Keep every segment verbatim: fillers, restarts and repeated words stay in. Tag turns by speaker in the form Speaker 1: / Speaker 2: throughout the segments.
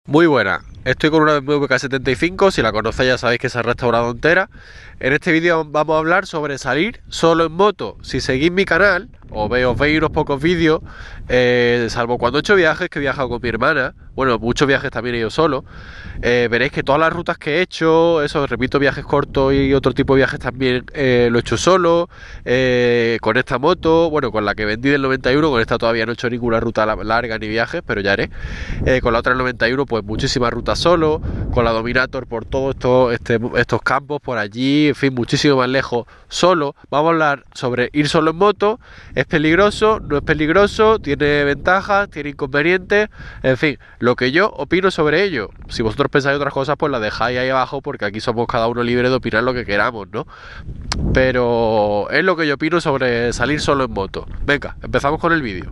Speaker 1: Muy buena, estoy con una B M W K setenta y cinco, si la conocéis ya sabéis que se ha restaurado entera. En este vídeo vamos a hablar sobre salir solo en moto. Si seguís mi canal, o veis, os veis unos pocos vídeos, eh, salvo cuando he hecho viajes, que he viajado con mi hermana, bueno, muchos viajes también he ido solo, eh, veréis que todas las rutas que he hecho, eso, repito, viajes cortos y otro tipo de viajes también eh, lo he hecho solo, eh, con esta moto, bueno, con la que vendí del noventa y uno, con esta todavía no he hecho ninguna ruta larga ni viajes, pero ya haré, eh, con la otra del noventa y uno, pues muchísimas rutas solo, con la Dominator por todos estos, este, estos campos, por allí, en fin, muchísimo más lejos, solo. Vamos a hablar sobre ir solo en moto. ¿Es peligroso? ¿No es peligroso? ¿Tiene ventajas? ¿Tiene inconvenientes? En fin, lo que yo opino sobre ello. Si vosotros pensáis otras cosas, pues las dejáis ahí abajo, porque aquí somos cada uno libre de opinar lo que queramos, ¿no? Pero es lo que yo opino sobre salir solo en moto. Venga, empezamos con el vídeo.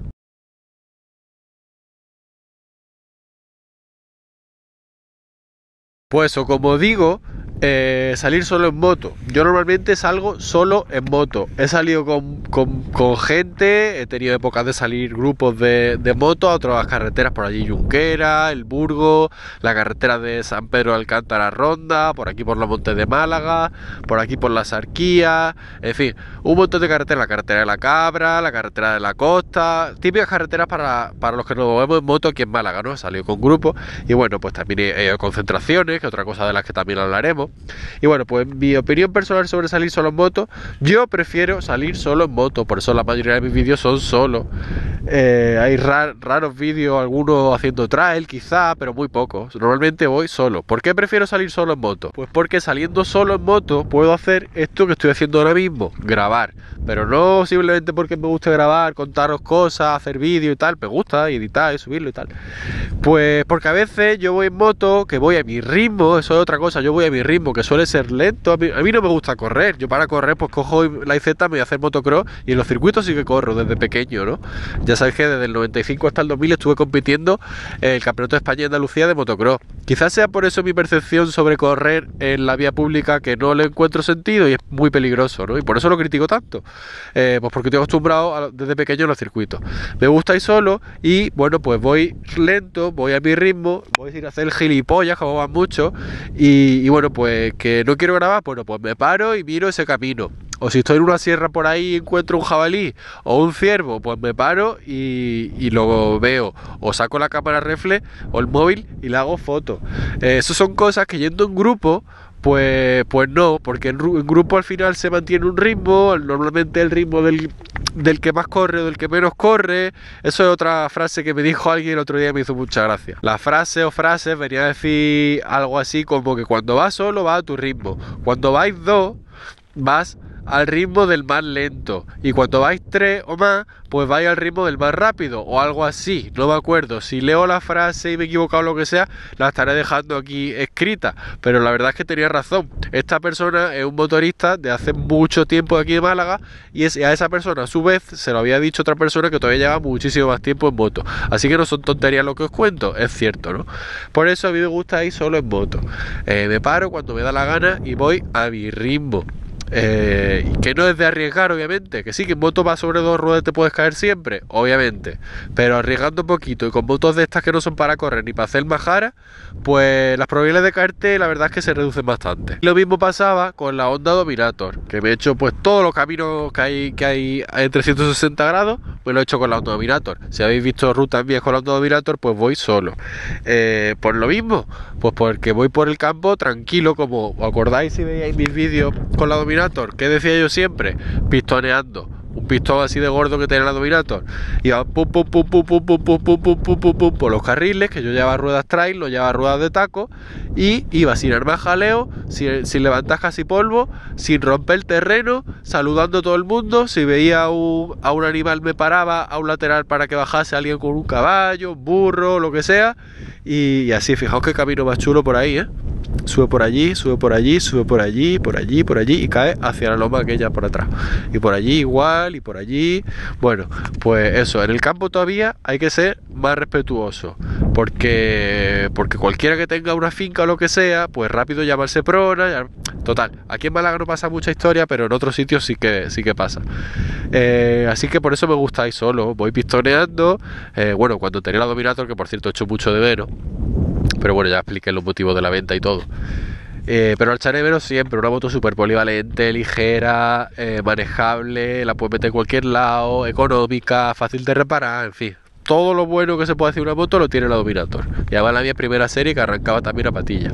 Speaker 1: Pues o como digo, eh, salir solo en moto. Yo normalmente salgo solo en moto. He salido con, con, con gente, he tenido épocas de salir grupos de, de moto a otras carreteras por allí, Junquera, El Burgo, la carretera de San Pedro de Alcántara Ronda, por aquí por los Montes de Málaga, por aquí por las Arquías, en fin, un montón de carreteras, la carretera de la Cabra, la carretera de la Costa, típicas carreteras para, para los que nos movemos en moto aquí en Málaga, ¿no? He salido con grupos y bueno, pues también he, he ido a concentraciones, que otra cosa de las que también hablaremos. Y bueno, pues mi opinión personal sobre salir solo en moto, yo prefiero salir solo en moto, por eso la mayoría de mis vídeos son solo. Eh, hay rar, raros vídeos, algunos haciendo trail quizá, pero muy pocos. Normalmente voy solo. ¿Por qué prefiero salir solo en moto? Pues porque saliendo solo en moto puedo hacer esto que estoy haciendo ahora mismo, grabar. Pero no simplemente porque me guste grabar, contaros cosas, hacer vídeos y tal, me gusta editar y subirlo y tal. Pues porque a veces yo voy en moto, que voy a mi ritmo, eso es otra cosa, yo voy a mi ritmo, que suele ser lento. A mí, a mí no me gusta correr, yo para correr pues cojo la I Z, me voy a hacer motocross y en los circuitos sí que corro desde pequeño, ¿no? Ya sabéis que desde el noventa y cinco hasta el dos mil estuve compitiendo en el Campeonato de España y Andalucía de motocross. Quizás sea por eso mi percepción sobre correr en la vía pública, que no le encuentro sentido y es muy peligroso, ¿no? Y por eso lo critico tanto, eh, pues porque estoy acostumbrado a, desde pequeño a los circuitos. Me gusta ir solo y bueno, pues voy lento, voy a mi ritmo, voy a ir a hacer el gilipollas, como van muchos, y, y bueno, pues que no quiero grabar, bueno, pues me paro y miro ese camino. O si estoy en una sierra por ahí y encuentro un jabalí o un ciervo, pues me paro y, y lo veo. O saco la cámara reflex o el móvil y le hago fotos. Eh, eso son cosas que yendo en grupo, pues, pues no, porque en, en grupo al final se mantiene un ritmo, normalmente el ritmo del, del que más corre o del que menos corre. Eso es otra frase que me dijo alguien el otro día y me hizo mucha gracia. La frase o frases venía a decir algo así como que cuando vas solo vas a tu ritmo, cuando vais dos vas al ritmo del más lento y cuando vais tres o más pues vais al ritmo del más rápido o algo así, no me acuerdo. Si leo la frase y me he equivocado o lo que sea, la estaré dejando aquí escrita, pero la verdad es que tenía razón. Esta persona es un motorista de hace mucho tiempo aquí en Málaga y es, a esa persona a su vez se lo había dicho otra persona que todavía lleva muchísimo más tiempo en moto, así que no son tonterías lo que os cuento, es cierto, ¿no? Por eso a mí me gusta ir solo en moto, eh, me paro cuando me da la gana y voy a mi ritmo. Eh, que no es de arriesgar, obviamente, que sí, que en moto va sobre dos ruedas te puedes caer siempre, obviamente, pero arriesgando un poquito y con motos de estas que no son para correr ni para hacer majara, pues las probabilidades de caerte la verdad es que se reducen bastante. Lo mismo pasaba con la Honda Dominator, que me he hecho pues todos los caminos que hay, que hay en trescientos sesenta grados, pues lo he hecho con la Honda Dominator. Si habéis visto rutas mías con la Honda Dominator, pues voy solo. Eh, por lo mismo, pues porque voy por el campo tranquilo, como os acordáis si veíais mis vídeos con la Dominator. ¿Qué decía yo siempre? Pistoneando. Un pistón así de gordo que tenía la Dominator. Iba pum pum pum pum pum pum pum pum pum pum pum pum por los carriles, que yo llevaba ruedas trail, no llevaba ruedas de taco, y iba sin armar jaleo, sin, sin levantar casi polvo, sin romper el terreno, saludando a todo el mundo. Si veía un, a un animal me paraba a un lateral para que bajase alguien con un caballo, un burro, lo que sea, y, y así, fijaos qué camino más chulo por ahí, ¿eh? Sube por allí, sube por allí, sube por allí, por allí, por allí y cae hacia la loma aquella por atrás. Y por allí igual, y por allí. Bueno, pues eso, en el campo todavía hay que ser más respetuoso. Porque, porque cualquiera que tenga una finca o lo que sea, pues rápido llamarse prona. Total, aquí en Málaga no pasa mucha historia, pero en otros sitios sí que, sí que pasa. Eh, así que por eso me gusta ir solo. Voy pistoneando. Eh, bueno, cuando tenía la Dominator, que por cierto he hecho mucho de menos. pero bueno, ya expliqué los motivos de la venta y todo. Eh, pero al echar de menos siempre una moto súper polivalente, ligera, eh, manejable, la puedes meter en cualquier lado, económica, fácil de reparar, en fin. Todo lo bueno que se puede hacer una moto lo tiene la Dominator. Y además la mía primera serie que arrancaba también a patilla.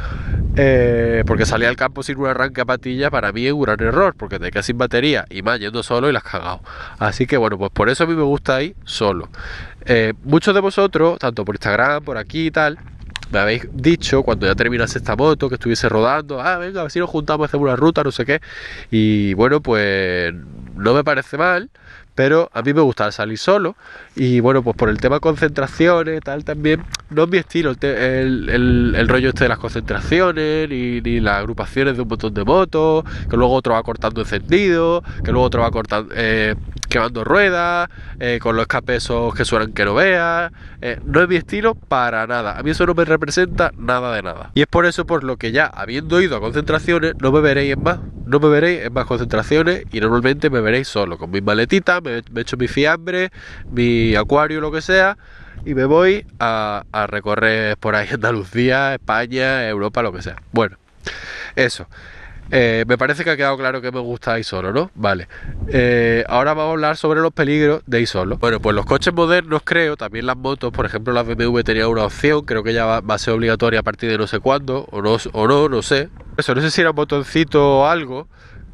Speaker 1: Eh, porque salir al campo sin un arranque a patilla para mí es un gran error, porque te quedas sin batería y más yendo solo y la has cagado. Así que bueno, pues por eso a mí me gusta ir solo. Eh, muchos de vosotros, tanto por Instagram, por aquí y tal, me habéis dicho cuando ya terminase esta moto que estuviese rodando, ah, venga, a ver si nos juntamos, hacemos una ruta, no sé qué. Y bueno, pues no me parece mal, pero a mí me gusta salir solo. Y bueno, pues por el tema concentraciones, tal, también no es mi estilo el, te, el, el, el rollo este de las concentraciones, ni, ni las agrupaciones de un montón de motos, que luego otro va cortando encendido, que luego otro va cortando, eh, quemando ruedas, eh, con los escapes esos que suenan que no veas. Eh, no es mi estilo para nada. A mí eso no me representa nada de nada. Y es por eso por lo que ya habiendo ido a concentraciones, no me veréis en más. No me veréis en más concentraciones y normalmente me veréis solo, con mis maletitas, me, me echo mi fiambre, mi acuario, lo que sea, y me voy a, a recorrer por ahí Andalucía, España, Europa, lo que sea. Bueno, eso. Eh, me parece que ha quedado claro que me gusta ir solo, ¿no? Vale. Eh, ahora vamos a hablar sobre los peligros de ir solo. Bueno, pues los coches modernos, creo, también las motos, por ejemplo, la B M W tenía una opción, creo que ya va, va a ser obligatoria a partir de no sé cuándo, o no, o no, no sé. Eso, no sé si era un botoncito o algo,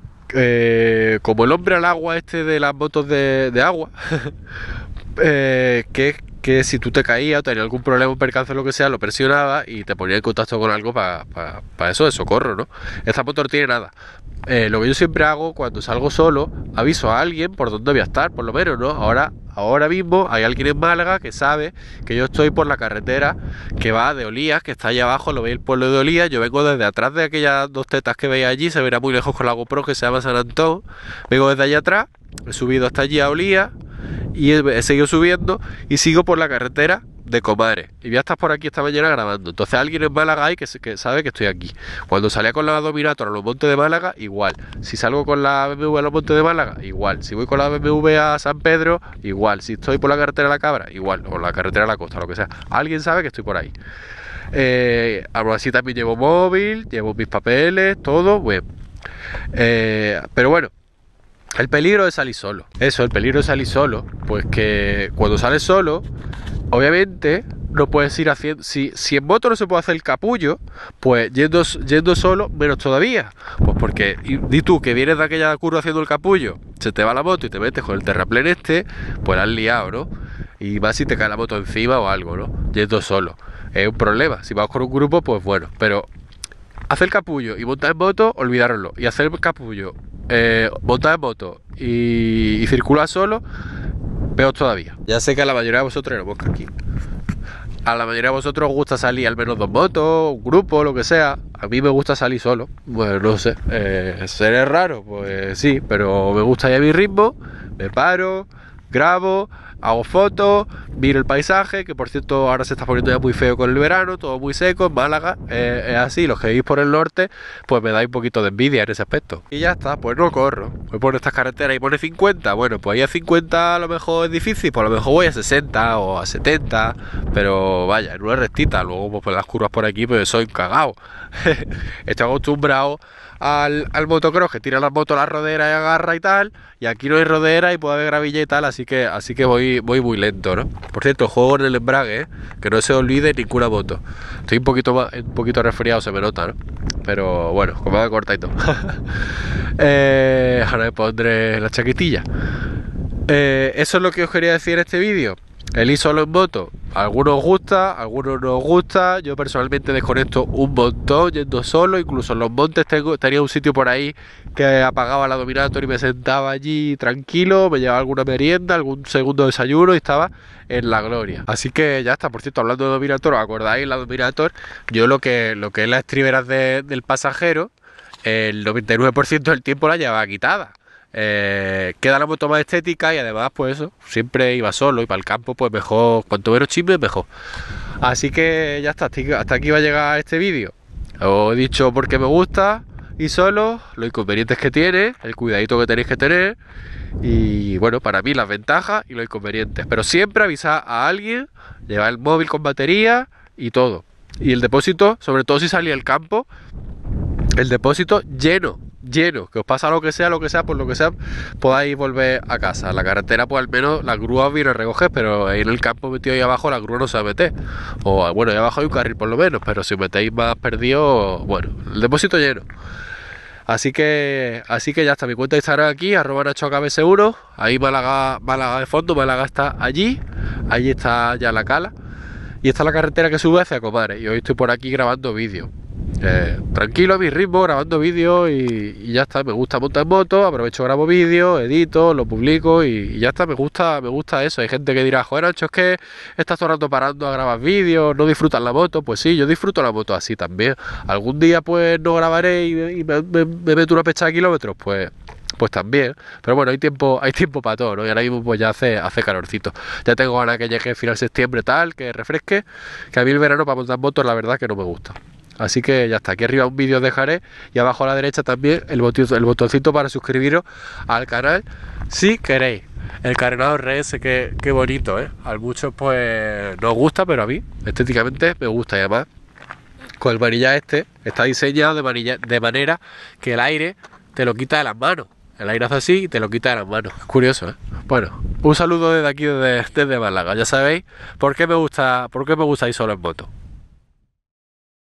Speaker 1: eh, como el hombre al agua este de las motos de, de agua, eh, que que si tú te caías o tenías algún problema, un percance o lo que sea, lo presionaba y te ponía en contacto con algo para pa, pa eso de socorro, ¿no? Esta moto no tiene nada. Eh, lo que yo siempre hago cuando salgo solo, aviso a alguien por dónde voy a estar, por lo menos, ¿no? Ahora, ahora mismo hay alguien en Málaga que sabe que yo estoy por la carretera que va de Olías, que está allá abajo, lo veis el pueblo de Olías, yo vengo desde atrás de aquellas dos tetas que veis allí, se verá muy lejos con la GoPro que se llama San Antón, vengo desde allá atrás, he subido hasta allí a Olías, y he seguido subiendo y sigo por la carretera de Comares y voy a estar por aquí esta mañana grabando. Entonces alguien en Málaga hay que, que sabe que estoy aquí. Cuando salía con la Dominator a los montes de Málaga, igual. Si salgo con la B M W a los montes de Málaga, igual. Si voy con la B M W a San Pedro, igual. Si estoy por la carretera de la Cabra, igual. O la carretera de la Costa, lo que sea. Alguien sabe que estoy por ahí. Eh, aún así también llevo móvil, llevo mis papeles, todo, bueno. Eh, pero bueno, el peligro de salir solo. Eso, el peligro de salir solo. Pues que cuando sales solo, obviamente no puedes ir haciendo. Si, si en moto no se puede hacer el capullo, pues yendo, yendo solo, menos todavía. Pues porque, y, di tú que vienes de aquella curva haciendo el capullo, se te va la moto y te metes con el terraplén este, pues la has liado, ¿no? Y más si te cae la moto encima o algo, ¿no? Yendo solo. Es un problema. Si vas con un grupo, pues bueno. Pero hacer capullo y montar en moto, olvidároslo. Y hacer el capullo, eh, montar en moto y, y circular solo, peor todavía. Ya sé que a la mayoría de vosotros no busca aquí. A la mayoría de vosotros os gusta salir al menos dos motos, un grupo, lo que sea. A mí me gusta salir solo. Bueno, no sé. Eh, ¿Seré raro? Pues sí, pero me gusta ir a mi ritmo. Me paro, grabo, hago fotos, miro el paisaje, que por cierto ahora se está poniendo ya muy feo con el verano, todo muy seco en Málaga, eh, es así, los que vivís por el norte, pues me dais un poquito de envidia en ese aspecto. Y ya está, pues no corro, voy por estas carreteras y pone cincuenta, bueno, pues ahí a cincuenta a lo mejor es difícil, pues a lo mejor voy a sesenta o a setenta, pero vaya, en una rectita, luego pues las curvas por aquí, pues soy cagao. Estoy acostumbrado al, al motocross que tira las motos a la rodera y agarra y tal, y aquí no hay rodera y puede haber gravilla y tal, así que así que voy, voy muy lento, ¿no? Por cierto, juego en el embrague, ¿eh? Que no se olvide ninguna moto. Estoy un poquito más, un poquito resfriado, se me nota, ¿no? Pero bueno, como me corta y todo. eh, ahora me pondré la chaquetilla. Eh, eso es lo que os quería decir en este vídeo. El ir solo en moto, a algunos os gusta, a algunos no os gusta. Yo personalmente desconecto un montón yendo solo, incluso en los montes tengo, tenía un sitio por ahí que apagaba la Dominator y me sentaba allí tranquilo, me llevaba alguna merienda, algún segundo desayuno y estaba en la gloria. Así que ya está. Por cierto, hablando de Dominator, ¿os acordáis? La Dominator, yo lo que, lo que es las estriberas de, del pasajero, el noventa y nueve por ciento del tiempo la llevaba quitada. Eh, queda la moto más estética y además pues eso, siempre iba solo y para el campo pues mejor, cuanto menos chisme mejor. Así que ya está, hasta aquí va a llegar este vídeo. Os he dicho por qué me gusta ir solo, los inconvenientes que tiene, el cuidadito que tenéis que tener y bueno, para mí las ventajas y los inconvenientes, pero siempre avisar a alguien, llevar el móvil con batería y todo. Y el depósito, sobre todo si salía al campo, el depósito lleno, lleno, que os pasa lo que sea, lo que sea, por lo que sea, podáis volver a casa. La carretera, pues al menos la grúa os viene a recoger, pero ahí en el campo metido ahí abajo la grúa no se va a meter. O bueno, ahí abajo hay un carril por lo menos, pero si os metéis más perdido, bueno, el depósito lleno. Así que así que ya está, mi cuenta de Instagram aquí, arroba Nacho A K B seguro, ahí Málaga, Málaga de fondo, Málaga está allí, allí está ya la cala, y está la carretera que sube hacia Comares, y hoy estoy por aquí grabando vídeos. Eh, tranquilo a mi ritmo, grabando vídeos y, y ya está, me gusta montar en moto, aprovecho, grabo vídeos, edito, lo publico y, y ya está, me gusta, me gusta eso. Hay gente que dirá, joder Nacho, es que estás todo el rato parando a grabar vídeos, no disfrutas la moto. Pues sí, yo disfruto la moto así también. Algún día pues no grabaré y, y me, me, me meto una pecha de kilómetros, pues pues también, pero bueno, hay tiempo, hay tiempo para todo, ¿no? Y ahora mismo pues ya hace, hace calorcito. Ya tengo ganas que llegue final de septiembre tal, que refresque, que a mí el verano para montar motos la verdad que no me gusta. Así que ya está, aquí arriba un vídeo os dejaré y abajo a la derecha también el, botón, el botoncito para suscribiros al canal si queréis. El carenado R S, que, que bonito, ¿eh? A muchos pues no os gusta, pero a mí estéticamente me gusta y además con el manillar este está diseñado de, manilla, de manera que el aire te lo quita de las manos. El aire hace así y te lo quita de las manos. Es curioso, ¿eh? Bueno, un saludo desde aquí, desde, desde Málaga. Ya sabéis por qué me gusta, por qué me gusta ir solo en moto.